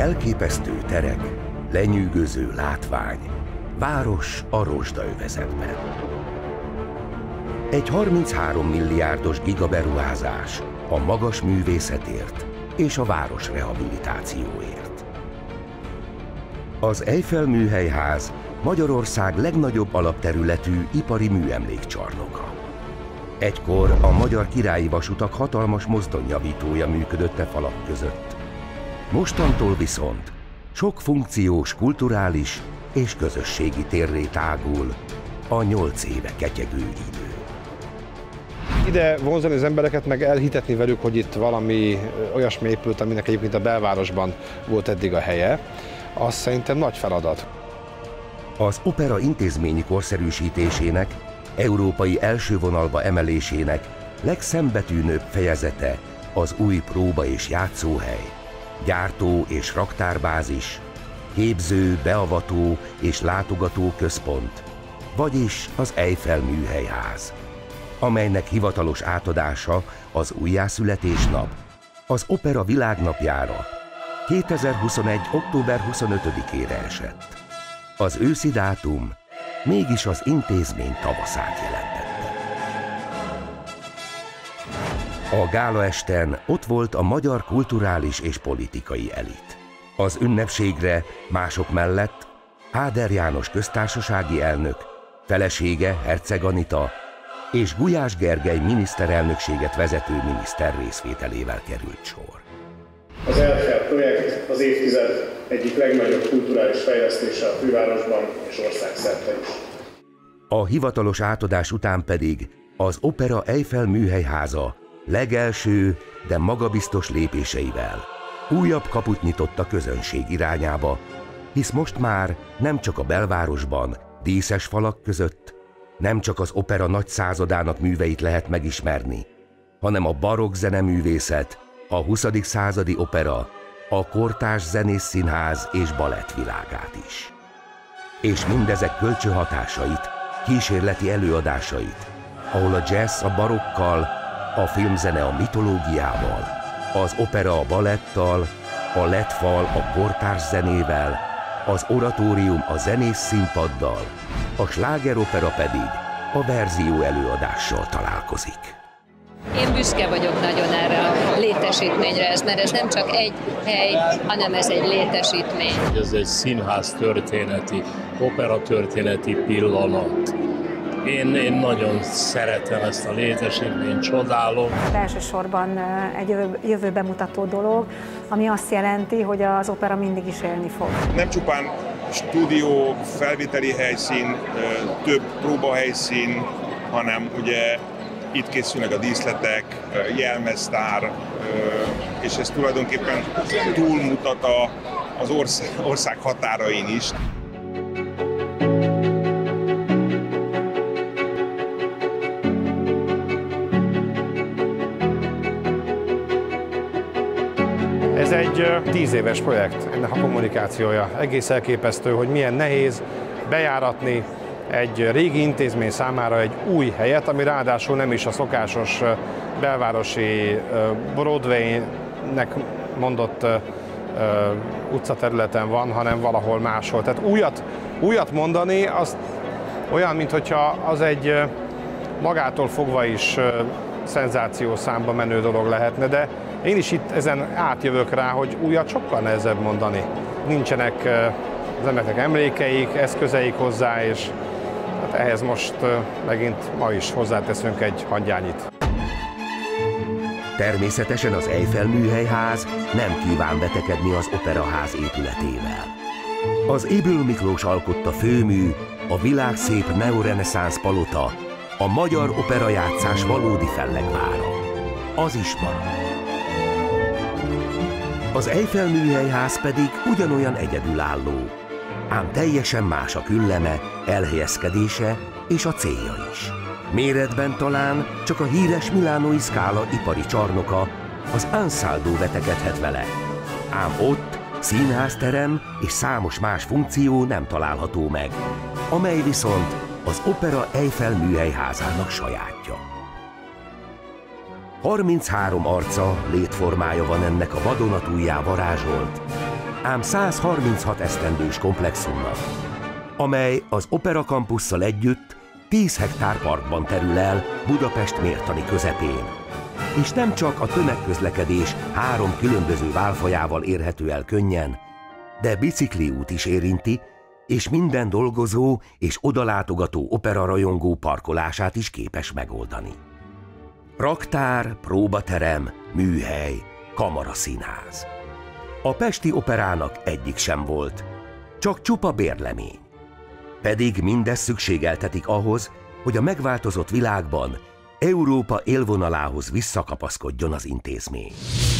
Elképesztő terek, lenyűgöző látvány, város a rozsdaövezetben. Egy 33 milliárdos gigaberuházás a magas művészetért és a város rehabilitációért. Az Eiffel Műhelyház Magyarország legnagyobb alapterületű ipari műemlékcsarnoka. Egykor a Magyar Királyi Vasutak hatalmas mozdonyjavítója működött e falak között. Mostantól viszont sok funkciós, kulturális és közösségi térré tágul a 8 éve ketyegő idő. Ide vonzani az embereket, meg elhitetni velük, hogy itt valami olyasmi épült, aminek egyébként a belvárosban volt eddig a helye, az szerintem nagy feladat. Az opera intézményi korszerűsítésének, európai első vonalba emelésének legszembetűnőbb fejezete az új próba- és játszóhely, gyártó- és raktárbázis, képző, beavató és látogató központ, vagyis az Eiffel Műhelyház, amelynek hivatalos átadása az újjászületésnap, az opera világnapjára 2021. október 25-ére esett. Az őszi dátum mégis az intézmény tavaszát jelentette. A gálaesten ott volt a magyar kulturális és politikai elit. Az ünnepségre mások mellett Áder János köztársasági elnök, felesége Herczeg Anita és Gulyás Gergely miniszterelnökséget vezető miniszter részvételével került sor. Az Eiffel projekt az évtized egyik legnagyobb kulturális fejlesztése a fővárosban és országszerte is. A hivatalos átadás után pedig az Opera Eiffel Műhelyháza legelső, de magabiztos lépéseivel újabb kaput nyitott a közönség irányába, hisz most már nem csak a belvárosban, díszes falak között, nem csak az opera nagy századának műveit lehet megismerni, hanem a barokk zeneművészet, a 20. századi opera, a kortárs zenészszínház és balett világát is. És mindezek kölcsönhatásait, kísérleti előadásait, ahol a jazz a barokkal, a filmzene a mitológiával, az opera a balettal, a lettfal a kortárs zenével, az oratórium a zenész színpaddal, a slágeropera pedig a verzió előadással találkozik. Én büszke vagyok nagyon erre a létesítményre, mert ez nem csak egy hely, hanem ez egy létesítmény. Ez egy színház történeti, opera történeti pillanat. Én nagyon szeretem ezt a létesítményt, csodálom. Elsősorban egy jövőbe mutató dolog, ami azt jelenti, hogy az opera mindig is élni fog. Nem csupán stúdió, felvételi helyszín, több próbahelyszín, hanem ugye itt készülnek a díszletek, jelmeztár, és ez tulajdonképpen túlmutat az ország határain is. Ez egy 10 éves projekt, ennek a kommunikációja. Egész elképesztő, hogy milyen nehéz bejáratni egy régi intézmény számára egy új helyet, ami ráadásul nem is a szokásos belvárosi Broadway-nek mondott utcaterületen van, hanem valahol máshol. Tehát újat mondani, az olyan, mintha az egy magától fogva is szenzációs számba menő dolog lehetne, de én is itt ezen átjövök rá, hogy újat sokkal nehezebb mondani. Nincsenek az embereknek emlékeik, eszközeik hozzá, és hát ehhez most megint ma is hozzáteszünk egy hangyányit. Természetesen az Eiffel Műhelyház nem kíván vetekedni az Operaház épületével. Az Ybl Miklós alkotta főmű, a világszép neoreneszánsz palota, a magyar operajátszás valódi fellegvára. Az is marad. Az Eiffel Műhelyház pedig ugyanolyan egyedülálló, ám teljesen más a külleme, elhelyezkedése és a célja is. Méretben talán csak a híres Milánói Scala ipari csarnoka, az Ansaldo vetekedhet vele, ám ott színházterem és számos más funkció nem található meg, amely viszont az Opera Eiffel Műhelyházának sajátja. 33 arca, létformája van ennek a vadonatújjá varázsolt, ám 136 esztendős komplexumnak, amely az Opera Campusszal együtt 10 hektár parkban terül el Budapest mértani közepén, és nem csak a tömegközlekedés 3 különböző válfajával érhető el könnyen, de bicikliút is érinti, és minden dolgozó és odalátogató operarajongó parkolását is képes megoldani. Raktár, próbaterem, műhely, kamaraszínház. A pesti operának egyik sem volt, csak csupa bérlemény. Pedig mindez szükségeltetik ahhoz, hogy a megváltozott világban Európa élvonalához visszakapaszkodjon az intézmény.